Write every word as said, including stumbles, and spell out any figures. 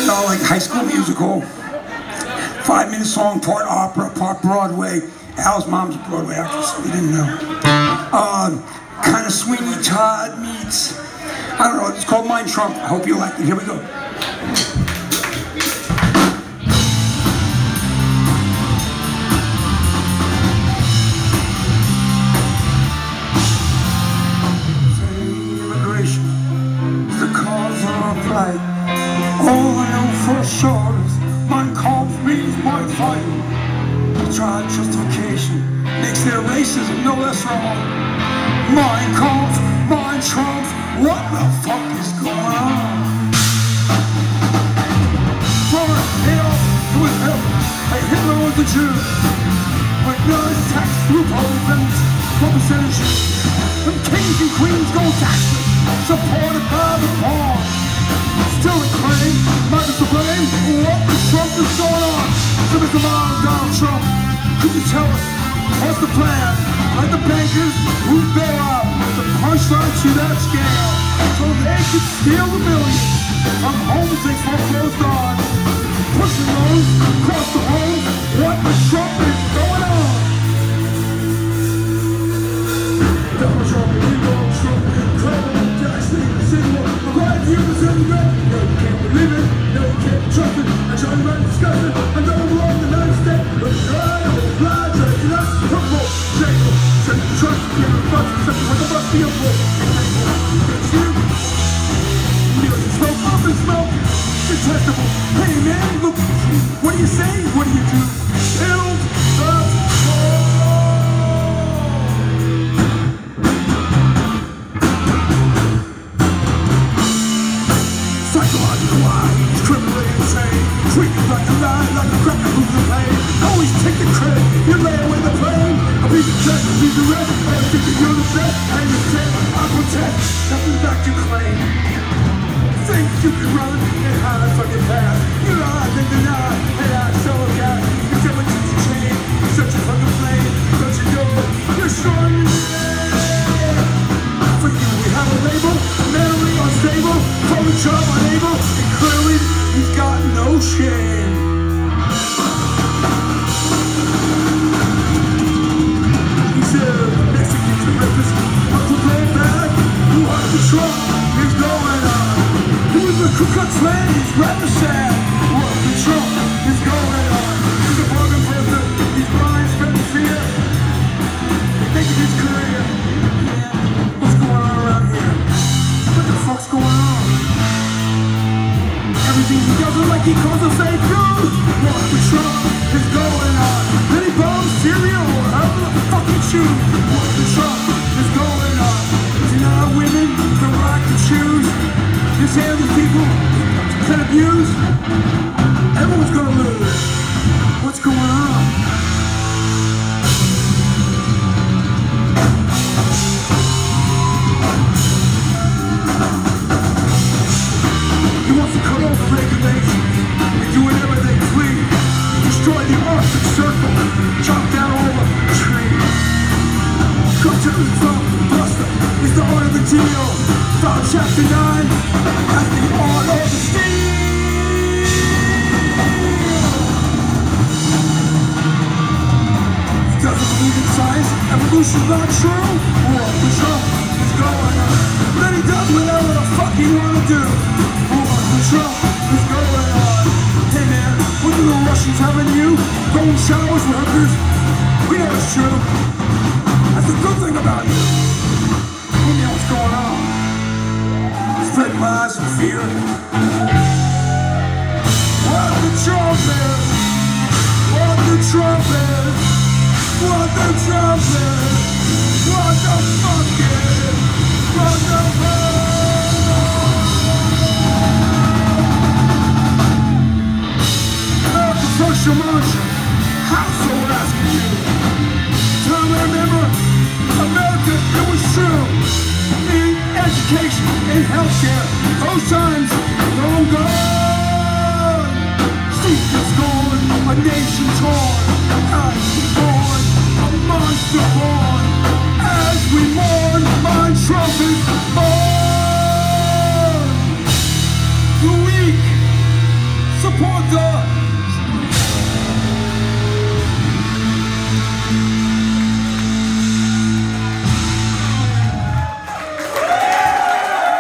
uh, like High School Musical, five-minute song, part opera, part Broadway. Al's mom's a Broadway actress, we didn't know. Uh, kind of Sweeney Todd meets, I don't know, it's called Mein Trumpf. I hope you like it. Here we go. Immigration is the cause of our plight. All I know for sure is Mein Trumpf means my fight. Tried justification makes their racism no less wrong. Mein Trumpf, Mein Trumpf, what the fuck is going on? For Adolf, it was Hitler, like Hitler was a Jew. With none tax loopholes and one percentage. Them kings and queens go taxes, supported by the poor. Still a claim, might to blame, what the Trump is going on? So Mister Donald Trump, could you tell us, what's the plan? Like the bankers who bail out the punchline to that scale, so they could steal the millions from homes they foreclosed on. Pushing loans across the homes, what the Trump is going on? Donald Trump, illegal Trump, incredible, tax legal, single, a right view is in the red. No, you can't believe it, no, you can't trust it. I try to write discussion, I don't belong in the United States, but I don't fly, try to not purple, jacob, send the trust, give a fuck, something like a bus be a bull. It's you, millions smoke up and smoke, detestable. Hey man, look, what do you say, what do you do? Build the wall. Psychological lie, criminally insane, treated like a lie, like a cracker who's the pain. Always take the credit, you lay away the blame. A piece of check, a piece of rest, I think that you're the best. And you say, I protest, nothing back to claim. Think you can run and hide from your past. You lie and deny, and I so gas. You say what you change, you're such a fucking flame. Don't you know, you're strong in the air. For you, we have a label, mentally unstable, from a job unable, and clearly, he's got no shame. He said, Mexicans and rapists, Uncle Play back, what the Trump is going on? Who's the Ku Klux Klan? He's rather sad. What the Trump is going on? He's a bargain person, he's blind, spreading fear, making his career. What's going on around here? What the fuck's going on? Everything he does is like he calls a fake news. What the Trump is going on? Then he bombs Syria or however the fuck he choose. What the Trump is going on? Is he not women the right to choose? His hands of people can abuse. Everyone's gonna lose. What's going on? He wants to cut off regulation and do whatever they please. Destroy the Arctic Circle, chop down all the trees. Come to the Trump Buster is the art of the deal. File chapter nine as the art of the steal. He doesn't believe in science, evolution's not true. What the Trump is going on? Then he does whatever the fuck he wanna do. What the Trump is going on? Hey man, what do the Russians have in you? Golden showers, workers? We know it's true. That's the good thing about you. We know what's going on. Spread lies and fear. What the Trump is? What the Trump is? What the Trump is? What the fuck is? What the fuck? America first your mantra. Household asking you. Time I remember, America, it was true. In education, in healthcare, those times long gone. Secrets gone, a nation torn, as we born, a monster born. As we mourn, Mein Trumpf is born. The weak supporter.